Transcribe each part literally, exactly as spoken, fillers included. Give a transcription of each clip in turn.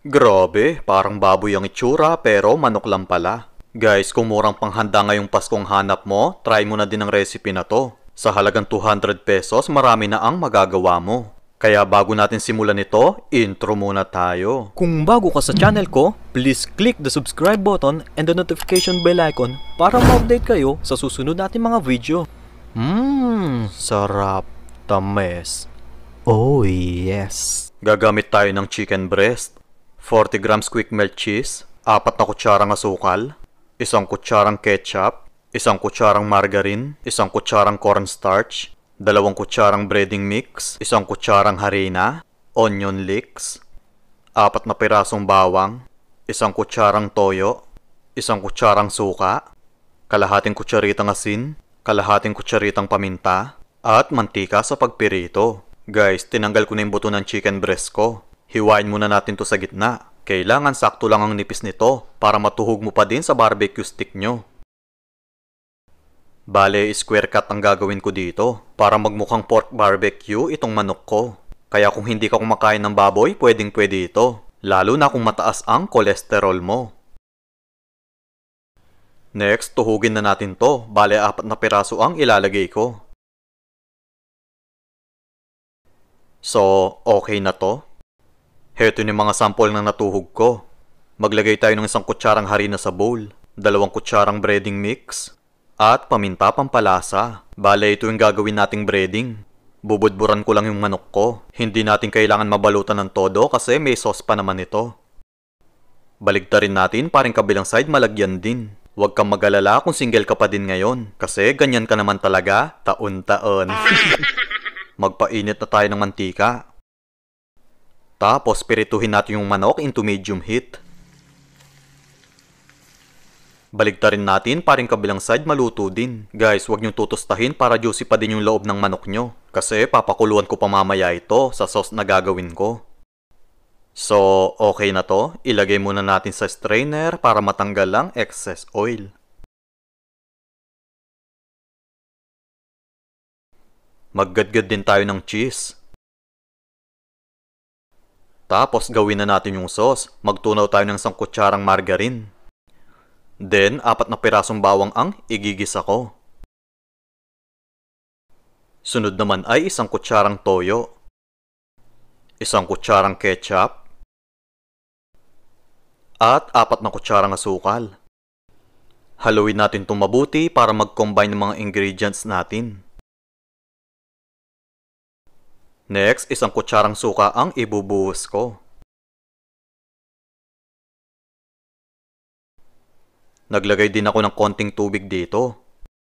Grabe, parang baboy ang itsura pero manok lang pala. Guys, kung murang panghanda ngayong Paskong hanap mo, try mo na din ang recipe na to. Sa halagang two hundred pesos, marami na ang magagawa mo. Kaya bago natin simulan ito, intro muna tayo. Kung bago ka sa channel ko, please click the subscribe button and the notification bell icon para ma-update kayo sa susunod nating mga video. Mmm, sarap. Tamis. Oh yes. Gagamit tayo ng chicken breast, forty grams quick melt cheese, apat na kutsarang asukal, isang kutsarang ketchup, isang kutsarang margarine, isang kutsarang cornstarch, dalawang kutsarang breading mix, isang kutsarang harina, onion leeks, apat na pirasong bawang, isang kutsarang toyo, isang kutsarang suka, kalahating kutsaritang asin, kalahating kutsaritang paminta, at mantika sa pagpirito. Guys, tinanggal ko na yung buto ng chicken breast ko. Hiwain muna natin to sa gitna. Kailangan sakto lang ang nipis nito para matuhog mo pa din sa barbecue stick nyo. Bale, square cut ang gagawin ko dito para magmukhang pork barbecue itong manok ko. Kaya kung hindi ka kumakain ng baboy, pwedeng pwede ito. Lalo na kung mataas ang kolesterol mo. Next, tuhugin na natin to. Bale, apat na piraso ang ilalagay ko. So, okay na to. Heto yung mga sample na natuhog ko. Maglagay tayo ng isang kutsarang harina sa bowl, dalawang kutsarang breading mix, at paminta pampalasa. Bale, ito yung gagawin nating breading. Bubudburan ko lang yung manok ko. Hindi natin kailangan mabalutan ng todo kasi may sauce pa naman ito. Baligtarin natin paring kabilang side malagyan din. Huwag kang mag-alala kung single ka pa din ngayon kasi ganyan ka naman talaga taon-taon. Magpainit na tayo ng mantika. Tapos, pirituhin natin yung manok into medium heat. Baligtarin natin paring kabilang side maluto din. Guys, huwag niyong tutustahin para juicy pa din yung loob ng manok nyo. Kasi papakuluan ko pa mamaya ito sa sauce na gagawin ko. So, okay na to. Ilagay muna natin sa strainer para matanggal ang excess oil. Maggadgad din tayo ng cheese. Tapos gawin na natin yung sauce. Magtunaw tayo ng isang kutsarang margarine. Then, apat na pirasong bawang ang igigisa ko. Sunod naman ay isang kutsarang toyo. Isang kutsarang ketchup. At apat na kutsarang asukal. Haluin natin itong mabuti para mag-combine ng mga ingredients natin. Next, isang kutsarang suka ang ibubuhos ko. Naglagay din ako ng konting tubig dito.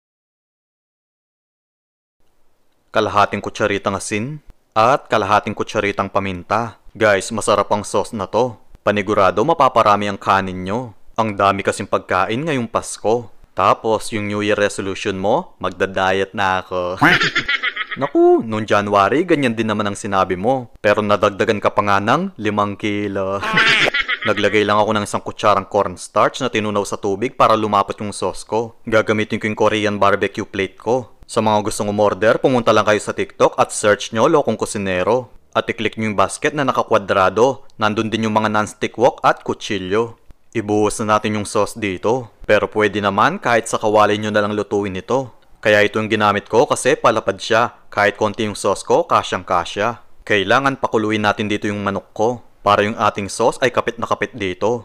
Kalahating kutsaritang asin at kalahating kutsaritang paminta. Guys, masarap ang sauce na to. Panigurado mapaparami ang kanin nyo. Ang dami kasing pagkain ngayong Pasko. Tapos, yung New Year resolution mo, magda-diet na ako. Naku, noong January, ganyan din naman ang sinabi mo. Pero nadagdagan ka pa nga ng limang kilo. Naglagay lang ako ng isang kutsarang cornstarch na tinunaw sa tubig para lumapat yung sauce ko. Gagamitin ko yung Korean barbecue plate ko. Sa mga gustong umorder, pumunta lang kayo sa TikTok at search nyo Lokong Kusinero. At i-click nyo yung basket na nakakwadrado. Nandun din yung mga non-stick wok at kutsilyo. Ibuhos na natin yung sauce dito. Pero pwede naman kahit sa kawali nyo na lang lutuin ito. Kaya ito yung ginamit ko kasi palapad siya. Kahit konti yung sauce ko, kasyang kasya. Kailangan pakuluin natin dito yung manok ko para yung ating sauce ay kapit na kapit dito.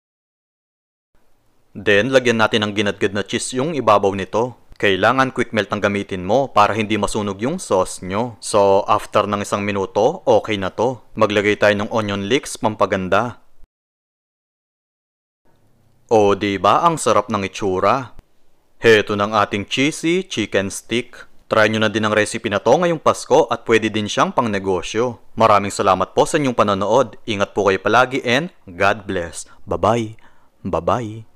Then, lagyan natin ng ginadgad na cheese yung ibabaw nito. Kailangan quick melt ang gamitin mo para hindi masunog yung sauce nyo. So, after ng isang minuto, okay na to. Maglagay tayo ng onion leeks pampaganda. O, diba ang sarap ng itsura? Heto ng ating cheesy chicken stick. Try nyo na din ang recipe na to ngayong Pasko at pwede din siyang pang negosyo. Maraming salamat po sa inyong panonood. Ingat po kayo palagi and God bless. Bye-bye. Bye-bye.